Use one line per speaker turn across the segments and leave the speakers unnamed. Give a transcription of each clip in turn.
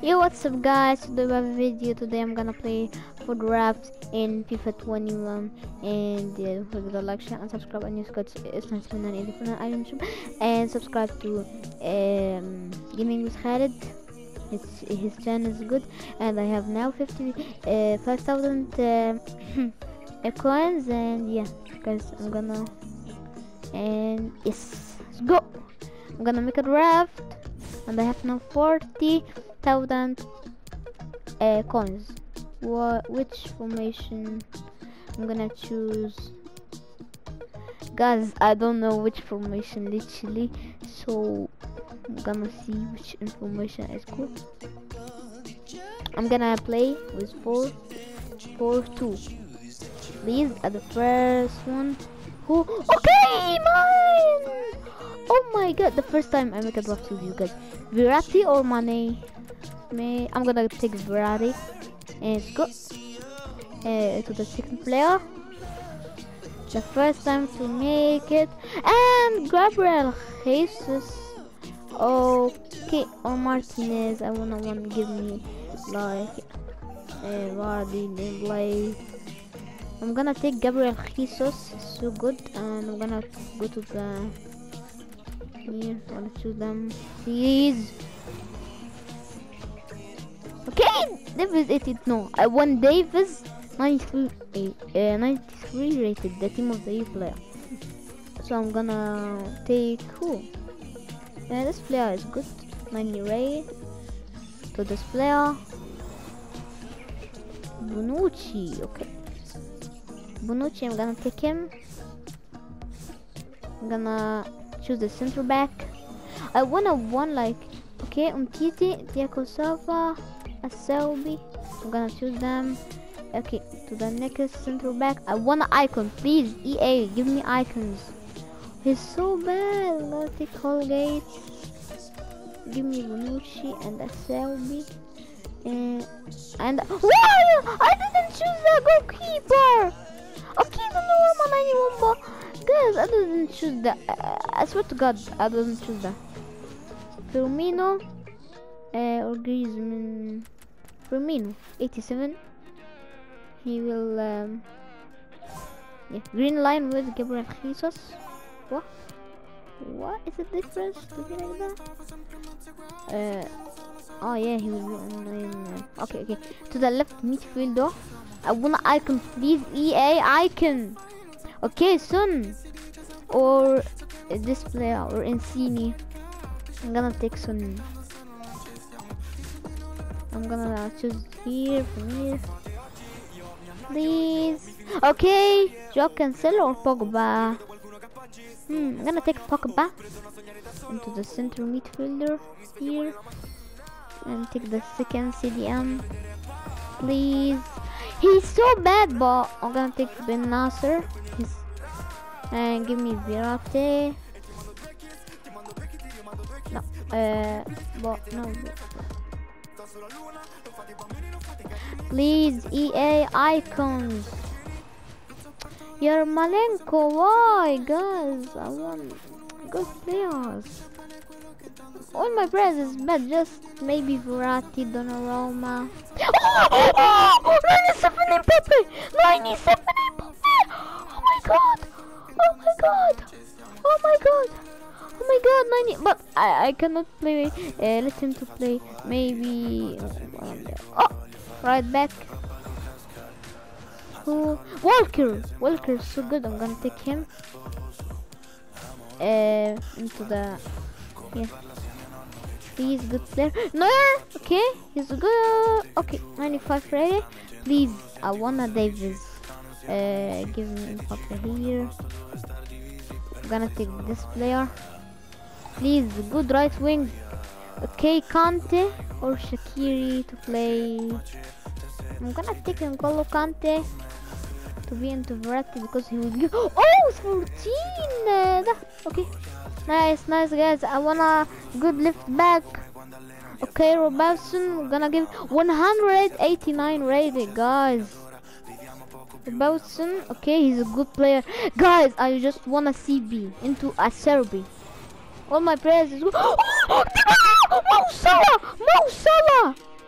Yo, what's up guys? Today we have a video. Today I'm gonna play for drafts in FIFA 21 and with the like, share and subscribe and use code S989 on YouTube and subscribe to Gaming with Khalid. His channel is good and I have now 5,000 coins and yeah guys, I'm gonna yes, let's go. I'm gonna make a draft and I have now 40,000 coins. Which formation I'm gonna choose? Guys, I don't know which formation literally, so I'm gonna see which information is good. I'm gonna play with 4-4-2. Please, at the first one. Who? Okay, mine! Oh my god, the first time I make a draft with you guys. Verratti or Mane? I'm gonna take Verratti. And let's go to the second player. The first time to make it. And Gabriel Jesus. Okay, or Martinez. I wanna give me like Vardy, Dembele. I'm gonna take Gabriel Jesus. It's so good. And I'm gonna go to the here. I wanna choose them. Please. Okay, Davis 80. No, I want Davis 93 rated, the team of the year player. So I'm gonna take who? This player is good. 90 rate to this player. Bonucci, okay. Bonucci, I'm gonna take him. I'm gonna choose the center back. I wanna one like okay, Umtiti, Thiago Silva, Aselbi. I'm gonna choose them. Okay, to the next center back. I want an icon, please. EA, give me icons. He's so bad. I'm gonna take Holgate. Give me Bonucci and Aselbi. And wow! I didn't choose the goalkeeper. Okay, the normal 91 ball. Guys, I didn't choose that. I swear to God, I didn't choose that. Firmino or Griezmann. Firmino 87. He will yeah, green line with Gabriel Jesus. What is the difference to be like that? Oh yeah, he will be on okay. To the left midfielder. I want an icon, please. EA icon. Okay, Son or this player or Insigne. I'm gonna take Son. I'm gonna choose here from here. Please. Okay, Joe Cancelo or Pogba. I'm gonna take Pogba into the center midfielder here and take the second CDM. Please. He's so bad, but I'm gonna take Ben Nasser. And give me Verratti. No, but no. Please, EA icons. Yarmolenko, why, guys? I want good players. All my players is bad. Just maybe Verratti, Donnarumma. Oh, 97 Mbappe! 97 Mbappe! Oh my god! Oh my god! Oh my god! Oh my god, 90, but I cannot play. Let him to play. Maybe right back. Who? Walker is so good. I'm gonna take him into the he's good player. No, okay, he's good. Okay, 95 ready. Please, I wanna Davis. Give me Mbappe here. I'm gonna take this player. Please, good right wing. Okay, Kante or Shaqiri to play. I'm gonna take N'Golo Kante to be into Verratti because he will give. Oh, 14! Okay, nice guys. I want a good left back. Okay, Robertson. I'm gonna give 189 rated, guys. Robertson. Okay, he's a good player, guys. I just wanna CB into a Serbi. All my players is good. Oh, Mo Salah!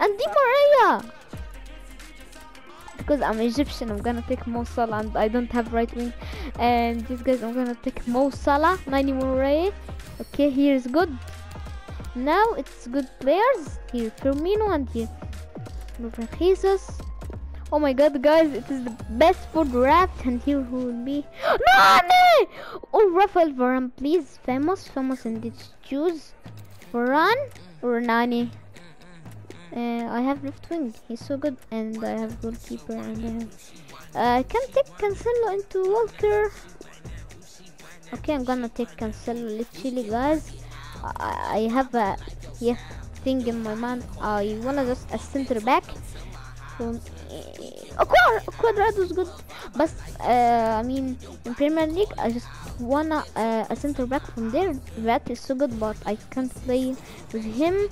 and Di Maria. Because I'm Egyptian, I'm gonna take Mo Salah, and I don't have right wing. And these guys, I'm gonna take Mo Salah, 90 Moray. Okay, here is good. Now it's good players. Here Firmino and here Jesus. Oh my god, guys, it is the best for draft. And here who will be Nani! Oh, Rafael Varane, please. Famous in this choose Varane or Nani. I have left wing, he's so good, and I have goalkeeper, and I can take Cancelo into Walker. Okay, I'm gonna take Cancelo literally, guys. I have a thing in my mind. I wanna just a center back from Cuadrado's good, but I mean in Premier League I just wanna a center back from there. That is so good, but I can't play with him.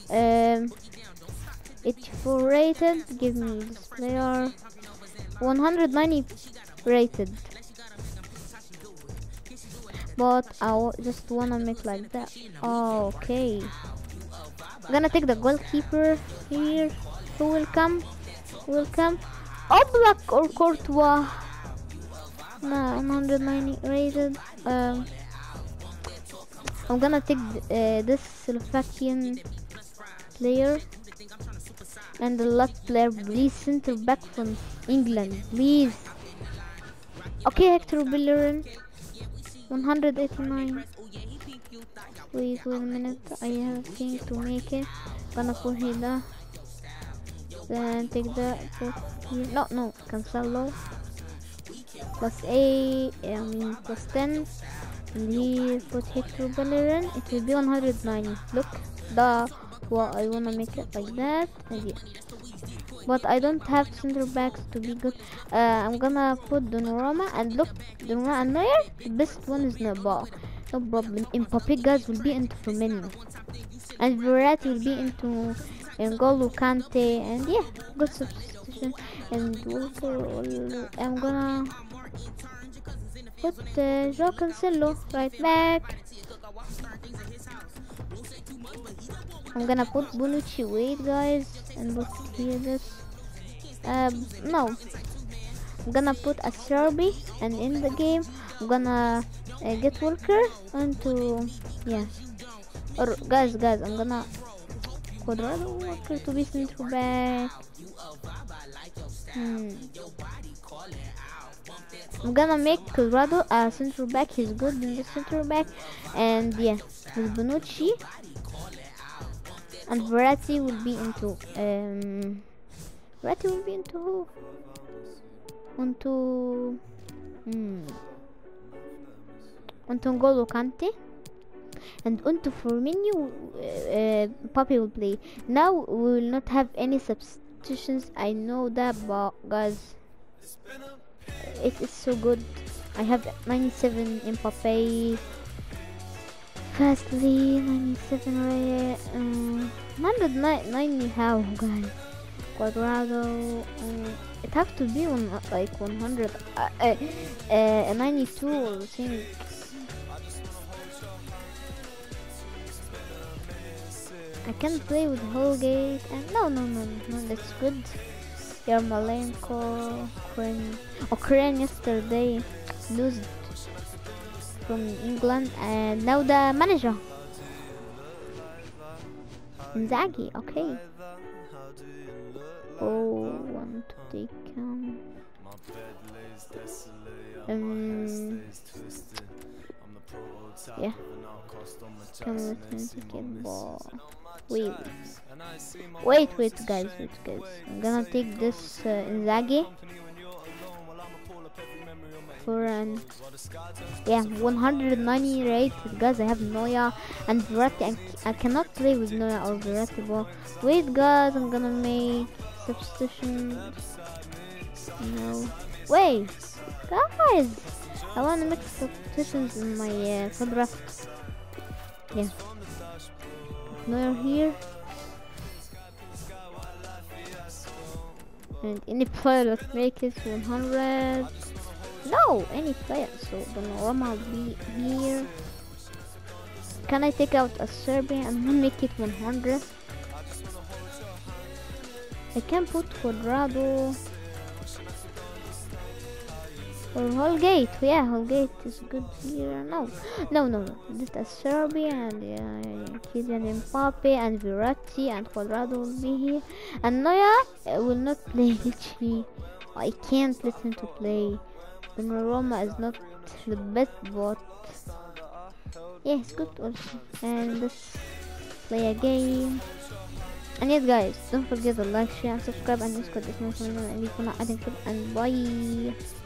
84 rated, give me this player. 190 rated, but I just wanna make like that. Oh, okay, I'm gonna take the goalkeeper here. Who will come? Oblak or Courtois? No, 190 rated. I'm gonna take this Slovakian player. And the last player, please, center back from England, please. Okay, Hector Bellerin, 189. Wait a minute, I have a thing to make it. Gonna put here, then take the no, Cancelo. Plus 8, I mean plus 10. And here put Hector Bellerin. It will be 190. Look, well, I wanna make it like that, yeah. But I don't have center backs to be good. I'm gonna put Donnarumma, and look, Donnarumma and Neuer. The best one is Nebal. No problem. Mbappe, guys, will be into Firmino, and Verratti will be into N'Golo Kante, and yeah, good substitution. And Walker, I'm gonna put Joao Cancelo right back. I'm gonna put Bonucci, wait guys, and put here this. No, I'm gonna put a Serbi, and in the game I'm gonna get Walker into or guys, I'm gonna Cuadrado Walker to be center back. I'm gonna make Cuadrado a center back. He's good in the center back, and yeah, with Bonucci. And Verratti will be into who? Onto N'Golo Kante, and onto Firmino. Papi will play. Now we will not have any substitutions, I know that, but guys, it is so good. I have 97 Mbappe. Fastly 97 right, 190 how, guys. Cuadrado, it have to be on like 100, 92 I think. I can play with Holgate, and no, that's good. Yarmolenko, Ukraine yesterday lose from England, and now the manager Inzaghi. Okay. Oh, want to take yeah. Come with me to get ball. Wait, guys. I'm gonna take this Inzaghi for 190 rated, guys. I have Neuer and Verratti. I cannot play with Neuer or Verratti, but wait, guys, I'm gonna make substitutions. No, wait, guys, I wanna make substitutions in my draft. Yeah, Neuer here, and any player that make it 100. No, any player. So Donnarumma will be here. Can I take out a Serbian and make it 100? I can put Quadrado or Holgate. Yeah, Holgate is good here. No. This is Serbia and Kylian Mbappe and Verratti and Quadrado will be here. And Neuer will not play literally. I can't listen to play. Donnarumma is not the best, but yeah, it's good also. And let's play a game. And yes guys, don't forget to like, share and subscribe and use code and leave for not adding and bye.